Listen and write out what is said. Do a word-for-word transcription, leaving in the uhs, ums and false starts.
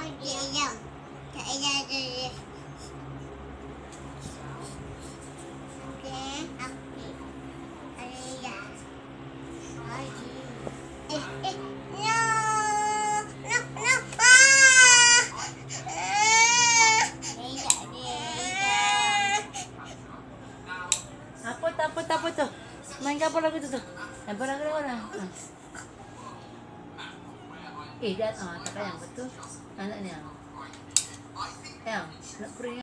Iya. Iya. Iya. Oke. Oke. Iya. Eh, eh, no, no, no. Ah! Ah! Iya, iya. Apa tu, apa tu, apa tu? Main ke apa lagu tu tu? Apa lagu lagu mana? Ah. Eh, dah, ah, tak payah betul. Anak ni yang. Yang, nak pering.